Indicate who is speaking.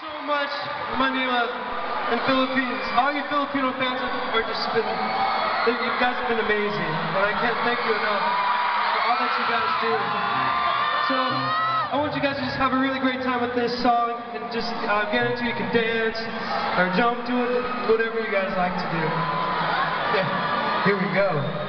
Speaker 1: so much, Manila and Philippines. All you Filipino fans are just been, you guys have been amazing, and I can't thank you enough for all that you guys do. So I want you guys to just have a really great time with this song and just get into it. You can dance or jump to it, whatever you guys like to do. Yeah, here we go.